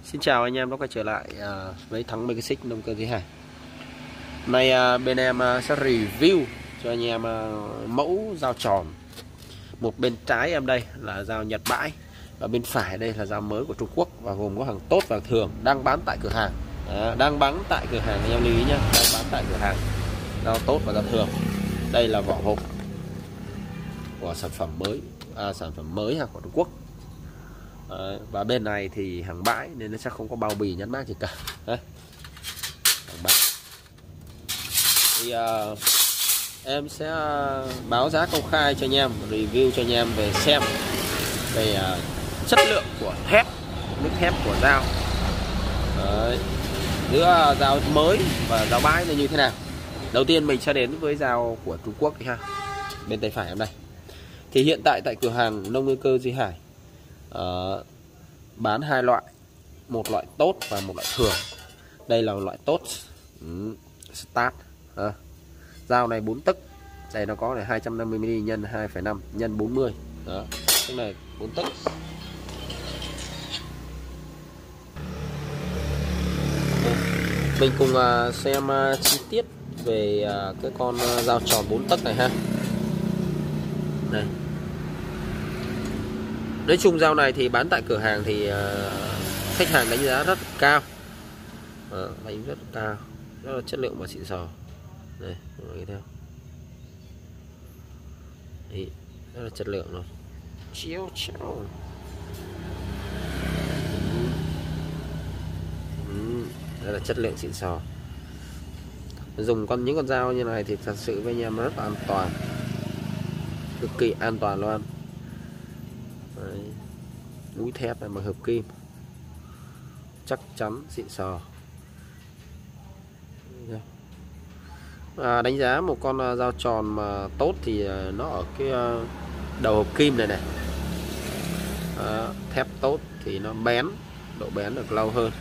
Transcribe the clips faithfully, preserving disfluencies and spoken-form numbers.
Xin chào anh em đã quay trở lại à, với Thắng Mấy Cái Xích Nông Cơ Duy Hải. Hôm nay à, bên em à, sẽ review cho anh em à, mẫu dao tròn. Một bên trái em đây là dao Nhật bãi, và bên phải đây là dao mới của Trung Quốc, và gồm có hàng tốt và hàng thường đang bán tại cửa hàng. À, đang bán tại cửa hàng anh em lưu ý nhé, đang bán tại cửa hàng dao tốt và dao thường. Đây là vỏ hộp của sản phẩm mới, à, sản phẩm mới của Trung Quốc. Đấy, và bên này thì hàng bãi nên nó sẽ không có bao bì nhãn mác gì cả. Đấy, hàng bãi thì uh, em sẽ báo giá công khai cho anh em, review cho anh em về xem về uh, chất lượng của thép, nước thép của dao. Đấy, giữa dao mới và dao bãi là như thế nào. Đầu tiên mình sẽ đến với dao của Trung Quốc đi ha, bên tay phải em đây. Thì hiện tại tại cửa hàng Nông Cơ Duy Hải Uh, bán hai loại, một loại tốt và một loại thường. Đây là loại tốt, ừ, start. À, dao này bốn tấc, đây nó có này hai trăm năm mươi mi-li-mét nhân hai phẩy năm nhân bốn mươi. Đó, tức là bốn tấc. Mình cùng uh, xem uh, chi tiết về uh, cái con uh, dao tròn bốn tấc này ha. Này, nói chung dao này thì bán tại cửa hàng thì uh, khách hàng đánh giá rất cao, uh, đánh rất cao, rất là chất lượng và xịn sò. Đây, mọi người theo. Đấy, rất là chất lượng rồi. Chiếu chiếu. Ừ, rất là chất lượng xịn sò. Dùng con những con dao như này thì thật sự với anh em rất là an toàn, cực kỳ an toàn luôn. Đấy, mũi thép này bằng hợp kim, chắc chắn xịn sò. À, đánh giá một con dao tròn mà tốt thì nó ở cái đầu hợp kim này này. À, thép tốt thì nó bén, độ bén được lâu hơn.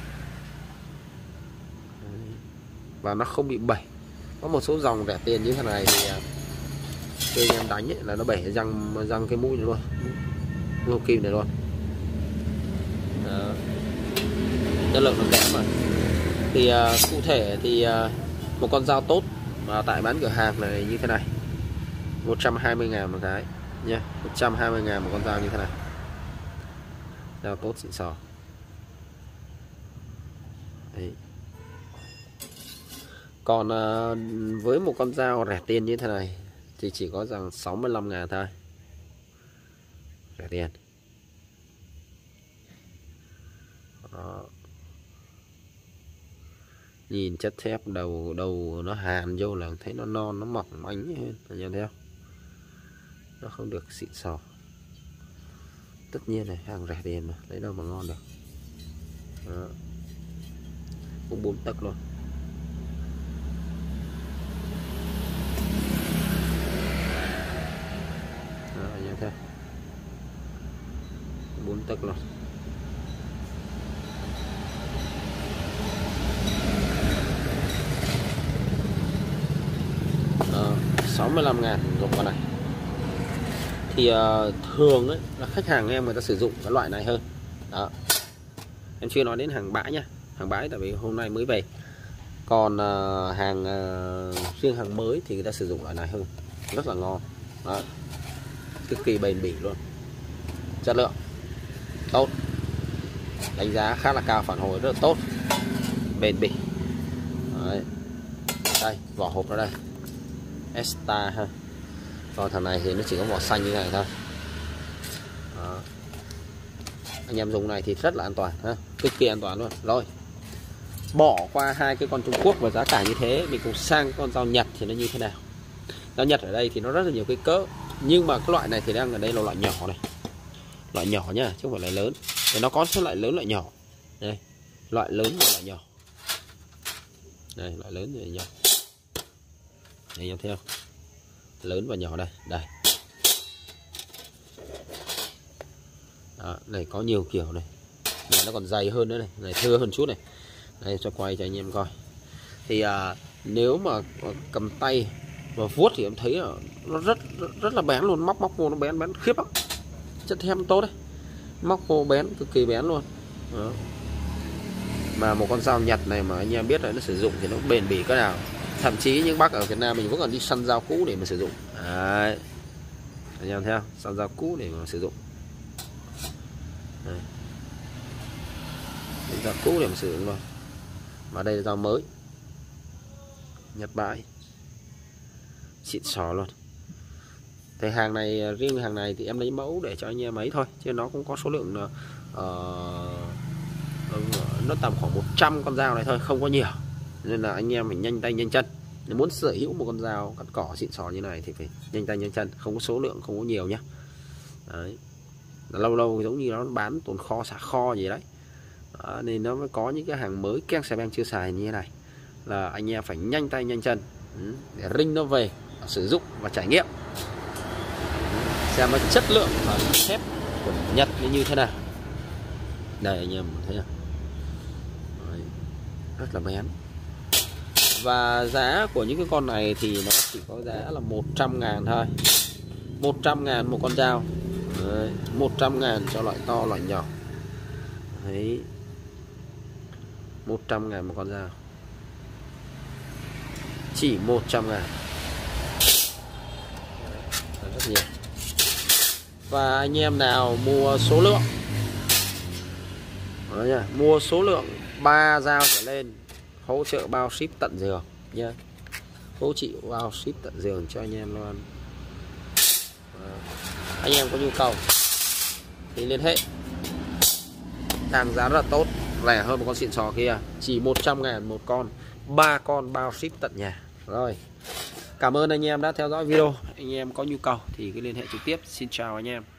Và nó không bị bẩy. Có một số dòng rẻ tiền như thế này thì khi anh em đánh ấy, là nó bể răng răng cái mũi này luôn, mũi hợp kim này luôn. Đó, chất lượng nó kém mà. Thì uh, cụ thể thì uh, một con dao tốt mà tại bán cửa hàng này như thế này, một trăm hai mươi ngàn một cái nha, một trăm hai mươi ngàn một con dao như thế này. Dao tốt xịn sò. Đấy. Còn uh, với một con dao rẻ tiền như thế này thì chỉ có rằng sáu mươi lăm ngàn thôi. Rẻ tiền. Đó. Nhìn chất thép đầu đầu nó hàn vô là thấy nó non, nó mỏng manh hơn, anh thấy không? Nó không được xịn sò. Tất nhiên này, hàng rẻ tiền mà, lấy đâu mà ngon được. Đó. Cũng bốn tấc luôn. Đó, anh thấy bốn tấc luôn. sáu mươi lăm ngàn dùng con này. Thì uh, thường ấy, là khách hàng em người ta sử dụng cái loại này hơn. Đó, em chưa nói đến hàng bãi nhá, hàng bãi tại vì hôm nay mới về. Còn uh, hàng uh, riêng hàng mới thì người ta sử dụng loại này hơn, rất là ngon. Đó, cực kỳ bền bỉ luôn, chất lượng tốt, đánh giá khá là cao, phản hồi rất là tốt, bền bỉ. Đấy. Đây, vỏ hộp ở đây Esta ha. Còn thằng này thì nó chỉ có vỏ xanh như này thôi. Đó, anh em dùng này thì rất là an toàn ha, cực kỳ an toàn luôn. Rồi, bỏ qua hai cái con Trung Quốc và giá cả như thế, mình cùng sang con dao Nhật thì nó như thế nào. Dao Nhật ở đây thì nó rất là nhiều cái cỡ, nhưng mà cái loại này thì đang ở đây là loại nhỏ này, loại nhỏ nhá, chứ không phải loại lớn. Thì nó có số loại lớn loại nhỏ. Đây, loại lớn và loại nhỏ. Đây, loại lớn và loại nhỏ. Đây em thấy không? Lớn và nhỏ đây, đây. Đó, này có nhiều kiểu này. Này nó còn dày hơn nữa này, này thưa hơn chút này. Đây cho quay cho anh em coi. Thì à, nếu mà cầm tay và vuốt thì em thấy là nó rất rất, rất là bén luôn, móc móc vô nó bén bén khiếp lắm. Chất thép tốt đấy. Móc vô bén, cực kỳ bén luôn. Đó. Mà một con dao Nhật này mà anh em biết là nó sử dụng thì nó bền bỉ cỡ nào. Thậm chí những bác ở Việt Nam mình vẫn còn đi săn dao cũ để mà sử dụng. Đấy. Anh em thấy không? Săn dao cũ để mà sử dụng. Đấy. Dao cũ để mà sử dụng luôn. Mà đây là dao mới. Nhật bãi. Xịn sò luôn. Thì hàng này, riêng hàng này thì em lấy mẫu để cho anh em ấy thôi, chứ nó cũng có số lượng uh, nó tầm khoảng một trăm con dao này thôi, không có nhiều, nên là anh em phải nhanh tay nhanh chân. Nếu muốn sở hữu một con dao cắt cỏ xịn sò như này thì phải nhanh tay nhanh chân, không có số lượng, không có nhiều nhá. Đấy. Lâu lâu giống như nó bán tồn kho xả kho gì đấy. Đó, nên nó mới có những cái hàng mới Keng Xe chưa xài như thế này, là anh em phải nhanh tay nhanh chân để ring nó về sử dụng và trải nghiệm xem nó chất lượng và thép của Nhật như thế nào. Đây anh em thấy không? Đấy, rất là bén. Và giá của những cái con này thì nó chỉ có giá là một trăm ngàn thôi. Một trăm ngàn một con dao. Đấy, một trăm ngàn cho loại to loại nhỏ. Đấy, một trăm ngàn một con dao, chỉ một trăm ngàn. Rất nhiều. Và anh em nào mua số lượng, đó nha, mua số lượng ba dao trở lên, hỗ trợ bao ship tận giường nhé, hỗ trợ bao ship tận giường cho anh em luôn. Anh em có nhu cầu thì liên hệ, hàng giá rất là tốt, rẻ hơn một con xịn sò kia, chỉ một trăm ngàn một con, ba con bao ship tận nhà. Rồi, cảm ơn anh em đã theo dõi video. Anh em có nhu cầu thì cứ liên hệ trực tiếp. Xin chào anh em.